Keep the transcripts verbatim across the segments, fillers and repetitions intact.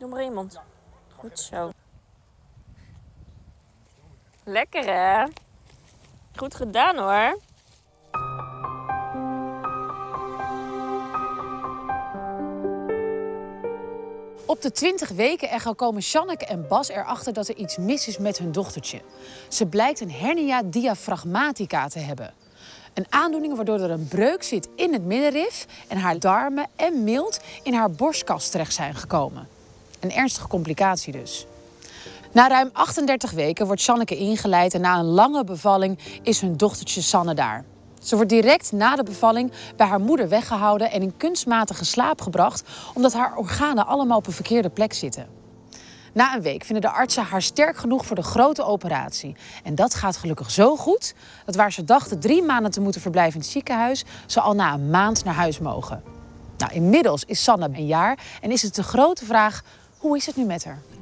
Doe maar iemand. Goed zo. Lekker hè? Goed gedaan hoor. Op de twintig weken echo komen Sjanneke en Bas erachter dat er iets mis is met hun dochtertje. Ze blijkt een hernia diaphragmatica te hebben. Een aandoening waardoor er een breuk zit in het middenrif en haar darmen en milt in haar borstkas terecht zijn gekomen. Een ernstige complicatie dus. Na ruim achtendertig weken wordt Sjanneke ingeleid en na een lange bevalling is hun dochtertje Sanne daar. Ze wordt direct na de bevalling bij haar moeder weggehouden en in kunstmatige slaap gebracht, omdat haar organen allemaal op een verkeerde plek zitten. Na een week vinden de artsen haar sterk genoeg voor de grote operatie. En dat gaat gelukkig zo goed dat waar ze dachten drie maanden te moeten verblijven in het ziekenhuis, ze al na een maand naar huis mogen. Nou, inmiddels is Sanne een jaar en is het de grote vraag, hoe is het nu met haar?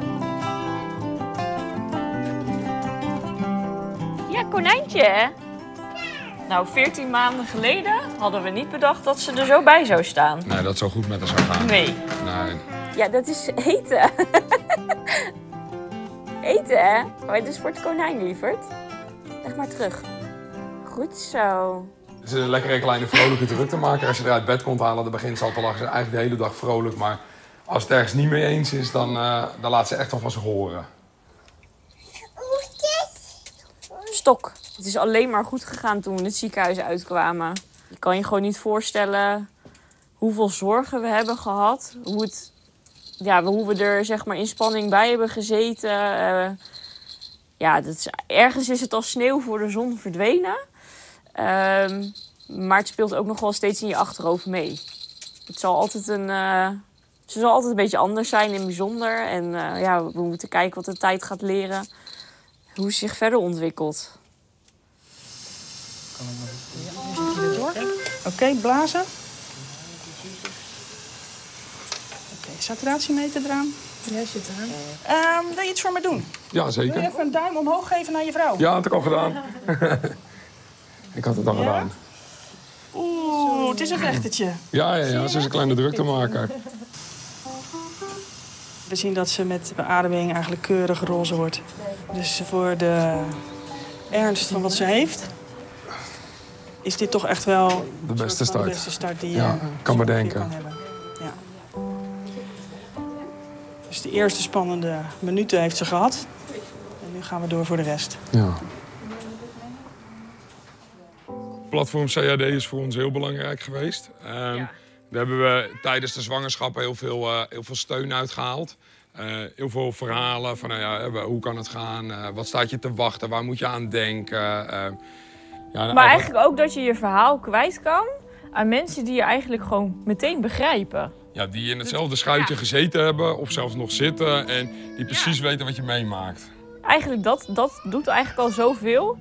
Ja, konijntje hè? Nou, veertien maanden geleden hadden we niet bedacht dat ze er zo bij zou staan. Nee, dat zo goed met haar zou gaan. Nee. Nee. Ja, dat is eten. Eten, hè? Maar het is voor het konijn, lieverd. Leg maar terug. Goed zo. Het is een lekkere kleine vrolijke druk te maken. Als je er uit bed komt halen, dan begint ze al te lachen. Ze is eigenlijk de hele dag vrolijk. Maar als het ergens niet mee eens is, dan, uh, dan laat ze echt wel van zich horen. Stok. Het is alleen maar goed gegaan toen we het ziekenhuis uitkwamen. Je kan je gewoon niet voorstellen hoeveel zorgen we hebben gehad. Hoe, het, ja, hoe we er zeg maar in spanning bij hebben gezeten. Uh, ja, dat is, ergens is het als sneeuw voor de zon verdwenen. Uh, maar het speelt ook nog wel steeds in je achterhoofd mee. Het zal altijd een, uh, ze zal altijd een beetje anders zijn in het bijzonder. En uh, ja, we moeten kijken wat de tijd gaat leren. Hoe ze zich verder ontwikkelt. Oké, okay, blazen. Oké, okay, saturatiemeter eraan. Jij zit eraan. Um, wil je iets voor me doen? Ja, zeker. Wil je even een duim omhoog geven naar je vrouw? Ja, had ik al gedaan. Ik had het al ja? gedaan. Oeh, het is een vechtertje. Ja, ja, ja, ze is een kleine druktemaker. We zien dat ze met beademing eigenlijk keurig roze wordt. Dus voor de ernst van wat ze heeft, is dit toch echt wel de beste start, de beste start die je ja, kan maar denken. Kan hebben. Ja. Dus de eerste spannende minuten heeft ze gehad. En nu gaan we door voor de rest. Ja. Platform C A D is voor ons heel belangrijk geweest. Um, ja. Daar hebben we tijdens de zwangerschap heel veel, uh, heel veel steun uitgehaald. Uh, heel veel verhalen van nou ja, hoe kan het gaan, uh, wat staat je te wachten, waar moet je aan denken. Uh, ja, maar eigenlijk ook dat je je verhaal kwijt kan aan mensen die je eigenlijk gewoon meteen begrijpen. Ja, die in hetzelfde schuitje ja. gezeten hebben of zelfs nog zitten en die precies ja. weten wat je meemaakt. Eigenlijk dat, dat doet eigenlijk al zoveel.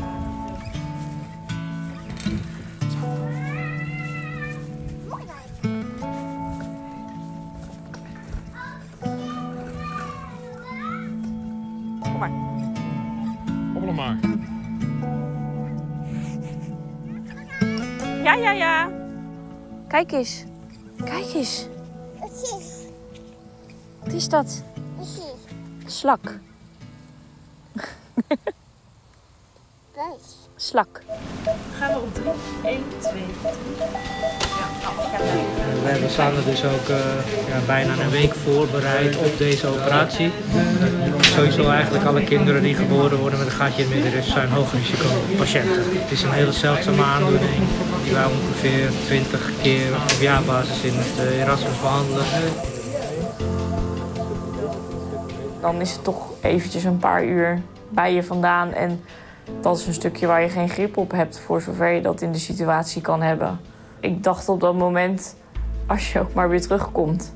Kom maar. Hoppel maar. Ja, ja, ja. Kijk eens. Kijk eens. Wat is? Wat is dat? Slak. Slak. Gaan we op drie. één, twee, drie. Ja, nou, ga uh, we hebben Sanne dus ook uh, ja, bijna een week voorbereid op deze operatie. Uh, sowieso eigenlijk alle kinderen die geboren worden met een gaatje in het middenrif zijn hoogrisicopatiënten. Het is een hele zeldzame aandoening die wij ongeveer twintig keer op jaarbasis in het uh, Erasmus behandelen. Dan is het toch eventjes een paar uur bij je vandaan en dat is een stukje waar je geen grip op hebt voor zover je dat in de situatie kan hebben. Ik dacht op dat moment, als je ook maar weer terugkomt.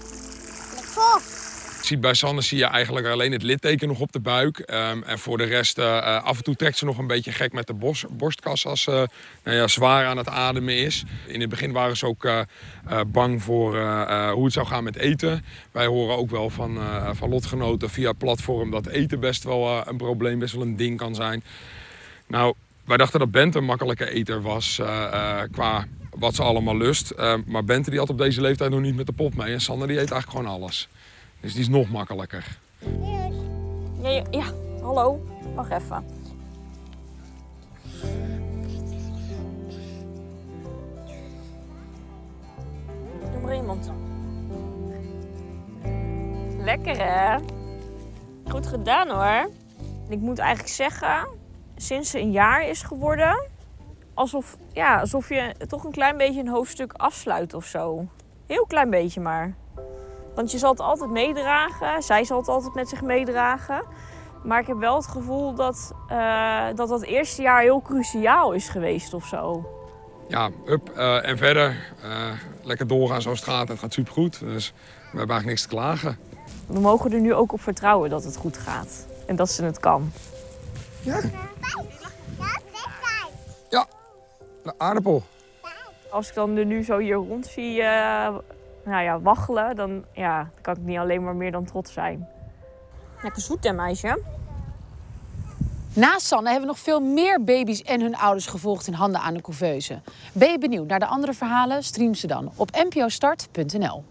Bij Sanne zie je eigenlijk alleen het litteken nog op de buik. Um, en voor de rest, uh, af en toe trekt ze nog een beetje gek met de borst, borstkas als ze nou ja, zwaar aan het ademen is. In het begin waren ze ook uh, uh, bang voor uh, uh, hoe het zou gaan met eten. Wij horen ook wel van, uh, van lotgenoten via het platform dat eten best wel uh, een probleem, best wel een ding kan zijn. Nou, wij dachten dat Bente een makkelijke eter was uh, uh, qua wat ze allemaal lust. Uh, maar Bente die had op deze leeftijd nog niet met de pop mee en Sanne die eet eigenlijk gewoon alles. Dus die is nog makkelijker. Ja, ja, ja. Hallo. Wacht even. Doe maar iemand. Lekker, hè? Goed gedaan, hoor. Ik moet eigenlijk zeggen, sinds ze een jaar is geworden, alsof, ja, alsof je toch een klein beetje een hoofdstuk afsluit of zo. Heel klein beetje maar. Want je zal het altijd meedragen. Zij zal het altijd met zich meedragen. Maar ik heb wel het gevoel dat uh, dat, dat eerste jaar heel cruciaal is geweest of zo. Ja, up uh, en verder. Uh, lekker doorgaan zoals het gaat. Het gaat supergoed. Dus we hebben eigenlijk niks te klagen. We mogen er nu ook op vertrouwen dat het goed gaat. En dat ze het kan. Ja. Ja, de aardappel. Als ik dan er nu zo hier rond zie uh, nou ja, waggelen, dan, ja, dan kan ik niet alleen maar meer dan trots zijn. Lekker zoet, hè, meisje? Naast Sanne hebben we nog veel meer baby's en hun ouders gevolgd in Handen aan de Couveuse. Ben je benieuwd naar de andere verhalen? Stream ze dan op n p o start punt n l.